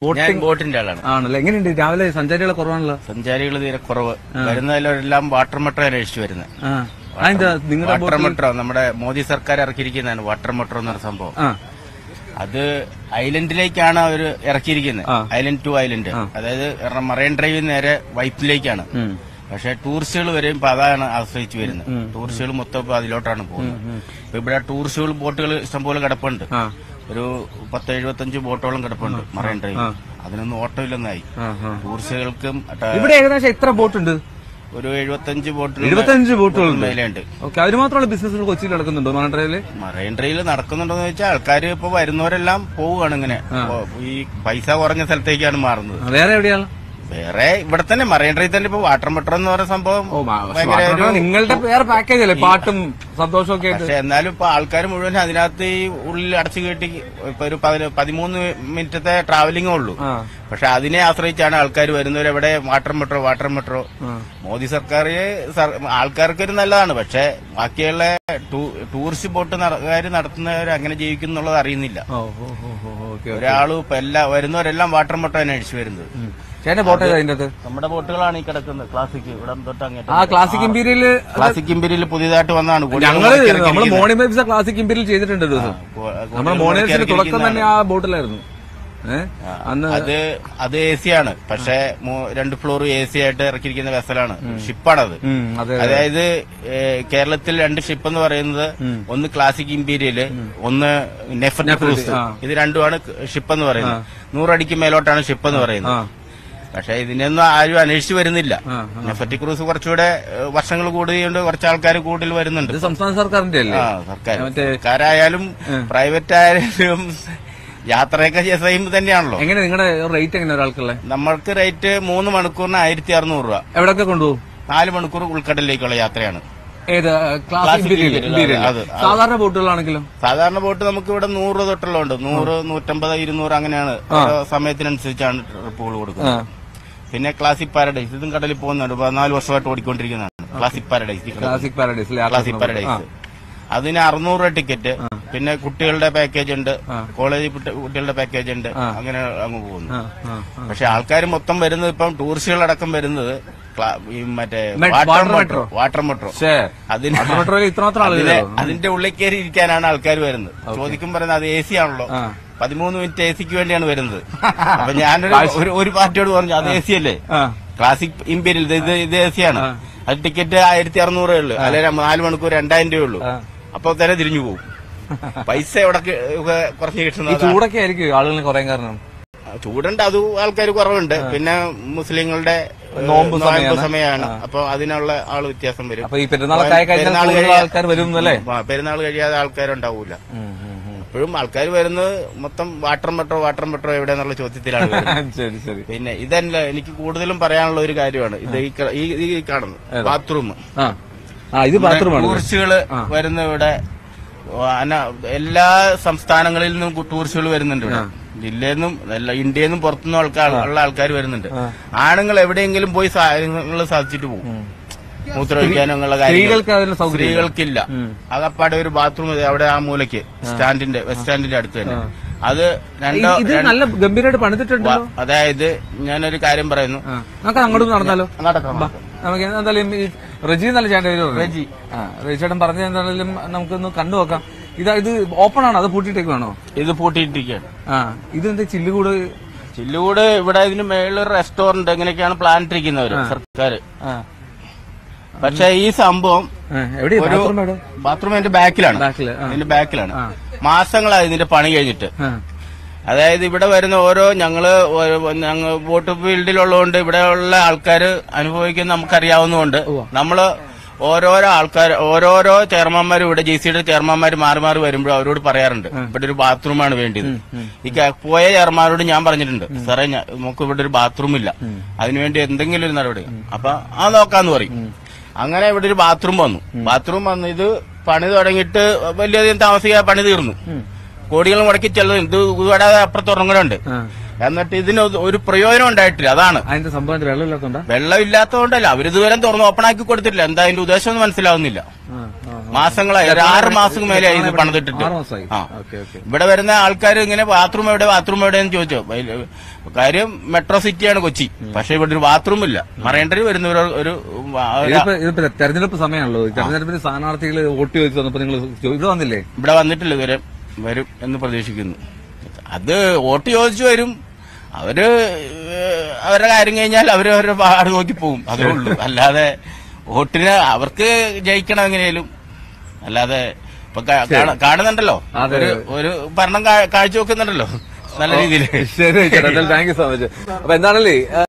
ബോട്ടിന്റെ ആളാണ്. ആണല്ലോ. എങ്ങനെയുണ്ട് രാവിലെ സഞ്ചാരികളെ കുറവാണല്ലോ? സഞ്ചാരികൾ തീരെ കുറവ്. വരുന്നതിലെല്ലാം വാട്ടർ മെട്രോ അന്വേഷിച്ചു വരുന്നത്. വാട്ടർ മെട്രോ നമ്മുടെ മോദി സർക്കാർ ഇറക്കിയിരിക്കുന്നതാണ്. വാട്ടർ മെട്രോ എന്നൊരു സംഭവം. അത് ഐലൻഡിലേക്കാണ് അവർ ഇറക്കിയിരിക്കുന്നത്. ഐലൻഡ് ടു ഐലൻഡ്, അതായത് മറൈൻ ഡ്രൈവിൽ നേരെ വൈപ്പിലേക്കാണ്. പക്ഷെ ടൂറിസ്റ്റുകൾ വരെയും ഇപ്പൊ അതാണ് ആശ്രയിച്ചു വരുന്നത്. ടൂറിസ്റ്റുകൾ മൊത്തം ഇപ്പൊ അതിലോട്ടാണ് പോകുന്നത്. ഇപ്പൊ ഇവിടെ ടൂറിസ്റ്റുകൾ ബോട്ടുകൾ ഇഷ്ടംപോലെ കിടപ്പുണ്ട്. ഒരു 10-75 ബോട്ടോളം കിടപ്പുണ്ട് മറൈൻ ഡ്രൈവ്. അതിനൊന്നും ഓട്ടമില്ലെന്നായി. ടൂറിസ്റ്റുകൾക്കും ഇവിടെ ഏകദേശം എത്ര ബോട്ടുണ്ട്? ഒരു 75 ബോട്ടുകൾ മേലുണ്ട്. ഓക്കെ. അതിന് മാത്രമുള്ള ബിസിനസ് കൊച്ചിയിൽ നടക്കുന്നുണ്ടോ മറൈൻ ഡ്രൈവില്? മറൈൻ ഡ്രൈവില് നടക്കുന്നുണ്ടോന്ന് വെച്ചാൽ ആൾക്കാർ ഇപ്പൊ വരുന്നവരെല്ലാം പോവുകയാണ്. ഇങ്ങനെ ഈ പൈസ കുറഞ്ഞ സ്ഥലത്തേക്കാണ് മാറുന്നത്. വേറെ എവിടെയാണ്? വേറെ ഇവിടെ തന്നെ മറൈൻ ഡ്രൈവ് തന്നെ. ഇപ്പൊ വാട്ടർ മെട്രോ എന്ന് പറയുന്ന സംഭവം നിങ്ങളുടെ വേറെ പാക്കേജ് അല്ലേ, പാട്ടും സന്തോഷവും ഒക്കെ. പക്ഷെ എന്നാലും ഇപ്പൊ ആൾക്കാർ മുഴുവൻ അതിനകത്ത് ഈ ഉള്ളിൽ അടച്ചു കെട്ടി ഇപ്പൊ ഒരു 13 മിനിറ്റത്തെ ട്രാവലിംഗേ ഉള്ളൂ. പക്ഷെ അതിനെ ആശ്രയിച്ചാണ് ആൾക്കാർ വരുന്നവർ. എവിടെ വാട്ടർ മെട്രോ. മോദി സർക്കാർ ആൾക്കാർക്കൊരു നല്ലതാണ്. പക്ഷെ ബാക്കിയുള്ള ടൂറിസ്റ്റ് ബോട്ട് നടത്തുന്നവർ അങ്ങനെ ജീവിക്കുന്നുള്ളത് അറിയുന്നില്ല. ഒരാളും ഇപ്പൊ വരുന്നവരെല്ലാം വാട്ടർ മെട്രോ അന്വേഷിച്ചു വരുന്നത്. ബോട്ട് നമ്മുടെ ബോട്ടുകളാണ് ഈ കിടക്കുന്നത്. ക്ലാസിക് ഇവിടെ തൊട്ട് അങ്ങോട്ട്. ക്ലാസിക് ഇമ്പീരിയൽ പുതിയതായിട്ട് വന്നതാണ്. നമ്മൾ മോർണിംഗ് വൈബ്സ് ക്ലാസിക് ഇമ്പീരിയൽ ചെയ്തിട്ടുണ്ട്. നമ്മുടെ മോർണിംഗ് വൈബ്സിന്റെ തുടക്കം തന്നെ ആ ബോട്ടിലായിരുന്നു. അത് എ സി ആണ്. പക്ഷെ 2 ഫ്ലോർ എ സി ആയിട്ട് ഇറക്കിയിരിക്കുന്ന വെസലാണ്. ഷിപ്പാണത്. അതായത് കേരളത്തിൽ 2 ഷിപ്പ് എന്ന് പറയുന്നത്, ഒന്ന് ക്ലാസിക് ഇമ്പീരിയല്, ഒന്ന് നെഫർട്ടി ക്രൂസ്. ഇത് രണ്ടുമാണ് ഷിപ്പ് എന്ന് പറയുന്നത്. 100 അടിക്ക് മേലോട്ടാണ് ഷിപ്പ് എന്ന് പറയുന്നത്. പക്ഷെ ഇതിനൊന്നും ആരും അന്വേഷിച്ചു വരുന്നില്ല. നെഫർട്ടി ക്രൂസ് കുറച്ചുകൂടെ വർഷങ്ങൾ കൂടുകയുണ്ട്. കുറച്ച് ആൾക്കാർ കൂടുതൽ വരുന്നുണ്ട്. സംസ്ഥാന സർക്കാരിന്റെ സർക്കാരായാലും പ്രൈവറ്റ് ആയാലും യാത്രയൊക്കെ സെയിം തന്നെയാണല്ലോ. എങ്ങനെ നിങ്ങളുടെ റേറ്റ് എങ്ങനെ ഒരാൾക്കുള്ള? നമ്മൾക്ക് റേറ്റ് 3 മണിക്കൂറിന് 1600 രൂപ. എവിടെയൊക്കെ കൊണ്ടുപോകും? 4 മണിക്കൂർ ഉൾക്കടലിലേക്കുള്ള യാത്രയാണ്. സാധാരണ ബോട്ടുകളാണെങ്കിലും? സാധാരണ ബോട്ട് നമുക്ക് ഇവിടെ 100 രൂപ തൊട്ടുള്ളതുണ്ട്. 100, 150, 200 അങ്ങനെയാണ്. സമയത്തിനനുസരിച്ചാണ് ട്രിപ്പുകൾ കൊടുക്കുന്നത്. പിന്നെ ക്ലാസിക് പാരഡൈസ്, ഇതും കടലിൽ പോകുന്നുണ്ട്. 14 വർഷമായിട്ട് ഓടിക്കൊണ്ടിരിക്കുന്നതാണ് ക്ലാസിക് പാരഡൈസ്. അതിന് 600 രൂപ ടിക്കറ്റ്. പിന്നെ കുട്ടികളുടെ പാക്കേജ് ഉണ്ട്, കോളേജ് കുട്ടികളുടെ പാക്കേജ് ഉണ്ട്. അങ്ങനെ അങ്ങ് പോകുന്നു. പക്ഷെ ആൾക്കാർ മൊത്തം വരുന്നത് ഇപ്പം ടൂറിസ്റ്റുകളടക്കം വരുന്നത് മറ്റേ വാട്ടർ മെട്രോ. അതിന്റെ ഉള്ളിൽ കയറി ഇരിക്കാനാണ് ആൾക്കാർ വരുന്നത്. ചോദിക്കും പറയുന്നത് അത് എ സി ആണല്ലോ. 13 മിനിറ്റ് എ സിക്ക് വേണ്ടിയാണ് വരുന്നത്. അപ്പൊ ഞാനൊരു പാർട്ടിയോട് പറഞ്ഞു, അത് എ സി അല്ലേ, ക്ലാസിക് ഇമ്പീരിയൽ ഇത് എ സി ആണ്. അത് ടിക്കറ്റ് 1600 ഉള്ളൂ. അല്ലെങ്കിൽ 4 മണിക്കൂർ 2000 രൂപ ഉള്ളൂ. അപ്പൊ തന്നെ തിരിഞ്ഞു പോകും. പൈസ എവിടെ കുറച്ച് കിട്ടുന്നത്. ചൂടൊക്കെ ആയിരിക്കും ആളുകൾ കുറയാൻ കാരണം. ചൂടുണ്ട്, അത് ആൾക്കാർ കുറവുണ്ട്. പിന്നെ മുസ്ലിങ്ങളുടെ നോമ്പ് സമയമാണ്. അപ്പൊ അതിനുള്ള ആള് വ്യത്യാസം വരും. പെരുന്നാൾ കഴിയാതെ ആൾക്കാരുണ്ടാവൂല. ഇപ്പോഴും ആൾക്കാർ വരുന്നത് മൊത്തം വാട്ടർ മെട്രോ എവിടെന്നുള്ള ചോദ്യത്തിലാണ്. പിന്നെ ഇതല്ല, എനിക്ക് കൂടുതലും പറയാനുള്ള ഒരു കാര്യമാണ് ഇത്. ഈ കാണുന്നത് ബാത്റൂം. ടൂറിസ്റ്റുകള് വരുന്ന ഇവിടെ എല്ലാ സംസ്ഥാനങ്ങളിൽ നിന്നും ടൂറിസ്റ്റുകൾ വരുന്നുണ്ട്. ഇവിടെ ജില്ലയിൽ നിന്നും ഇന്ത്യയിൽ നിന്നും പുറത്തുനിന്നും ഉള്ള ആൾക്കാർ വരുന്നുണ്ട്. ആണുങ്ങൾ എവിടെയെങ്കിലും പോയി സാധിച്ചിട്ട് പോകും. മൂത്രമൊഴിക്കാനും ഉള്ള കാര്യങ്ങൾ സ്ത്രീകൾക്കില്ല. അകപ്പാടെ ഒരു ബാത്റൂം അവിടെ ആ മൂലയ്ക്ക് ബസ് സ്റ്റാൻഡിന്റെ അടുത്ത് തന്നെ. അത് നല്ല ഗംഭീരമായിട്ട് പണിതിട്ടുണ്ട്. അതായത് ഞാനൊരു കാര്യം പറയുന്നു, നമുക്ക് അങ്ങോട്ട് നടന്നാലോ? നമുക്ക് എന്തായാലും റജി നല്ല ചേട്ടൻ ചേട്ടൻ പറഞ്ഞ എന്തായാലും നമുക്കൊന്ന് കണ്ടു നോക്കാം. ഇത് ഓപ്പൺ ആണോ അത് പൂട്ടിയിട്ടേക്കാണോ? ഇത് പൂട്ടിയിട്ടിരിക്കുകയാണ്. ഇതെന്താ ചില്ലുകൂട് ഇവിടെ ഇതിന് മേളിലൊരു റെസ്റ്റോറന്റ് എങ്ങനെയൊക്കെയാണ് പ്ലാൻ ഇട്ടിരിക്കുന്നവര് സർക്കാർ. പക്ഷെ ഈ സംഭവം ബാത്റൂം അതിന്റെ ബാക്കിലാണ്. മാസങ്ങളായി ഇതിന്റെ പണി കഴിഞ്ഞിട്ട്. അതായത് ഇവിടെ വരുന്ന ഞങ്ങൾ ബോട്ട് ഫീൽഡിലുള്ളതുകൊണ്ട് ഇവിടെയുള്ള ആൾക്കാർ അനുഭവിക്കുന്ന നമുക്കറിയാവുന്നതുകൊണ്ട് നമ്മള് ഓരോരോ ചെയർമാൻമാരും ഇവിടെ JCയുടെ ചെയർമാൻമാർ മാറി വരുമ്പോൾ അവരോട് പറയാറുണ്ട് ഇവിടെ ഒരു ബാത്റൂമാണ് വേണ്ടത്. ഈ പോയ ചെയർമാനോട് ഞാൻ പറഞ്ഞിട്ടുണ്ട്, സാറേ നമുക്ക് ഇവിടെ ഒരു ബാത്റൂം ഇല്ല, അതിനുവേണ്ടി എന്തെങ്കിലും ഒരു നടപടി. അപ്പൊ നോക്കാന്ന് പറയും. അങ്ങനെ ഇവിടെ ഒരു ബാത്റൂം വന്നു. ഇത് പണി തുടങ്ങിയിട്ട് വലിയധികം താമസിക്കാതെ പണി തീർന്നു. കോടികൾ മുടക്കി ചെല്ലുന്നു. ഇത് ഇവിടെ അപ്പുറത്തുറങ്ങലുണ്ട്. എന്നിട്ട് ഇതിന് ഒരു പ്രയോജനം ഉണ്ടായിട്ടില്ല. അതാണ് അതിന്റെ സംഭവം. വെള്ളം ഇല്ലാത്തതുകൊണ്ടല്ല, അവരിതുവരെ തുറന്ന് ഓപ്പൺ ആക്കി കൊടുത്തിട്ടില്ല. എന്താ അതിന്റെ ഉദ്ദേശം ഒന്നും മനസ്സിലാവുന്നില്ല. മാസങ്ങളായി, ഒരു 6 മാസം മേലെയായി ഇത് പണിതിട്ടിട്ട്. ഇവിടെ വരുന്ന ആൾക്കാർ ഇങ്ങനെ ബാത്റൂം എവിടെയെന്ന് ചോദിച്ചോ. കാര്യം മെട്രോ സിറ്റിയാണ് കൊച്ചി, പക്ഷെ ഇവിടെ ഒരു ബാത്റൂം ഇല്ല. മറൈൻ ഡ്രൈവ് വരുന്നവർ ഒരു തെരഞ്ഞെടുപ്പ് സമയമാണല്ലോ, തെരഞ്ഞെടുപ്പിന് സ്ഥാനാർത്ഥികൾ വോട്ട് ചോദിച്ചു വന്നപ്പോ നിങ്ങൾ ഇവിടെ വന്നില്ലേ? ഇവിടെ വന്നിട്ടില്ല, ഇതുവരെ വരും എന്ന് പ്രതീക്ഷിക്കുന്നു. അത് വോട്ട് ചോദിച്ചു വരും, അവരുടെ കാര്യം കഴിഞ്ഞാൽ അവരവരുടെ പാട് നോക്കി പോകും, അതേ ഉള്ളൂ. അല്ലാതെ വോട്ടിന് അവർക്ക് ജയിക്കണം എങ്ങനെയാലും. അല്ലാതെ ഇപ്പൊ കാണുന്നുണ്ടല്ലോ, ഒരു ഭരണം കാഴ്ചവെക്കുന്നുണ്ടല്ലോ നല്ല രീതിയിൽ. ശരി, താങ്ക് യു സോ മച്ച്. അപ്പൊ എന്താണല്ലേ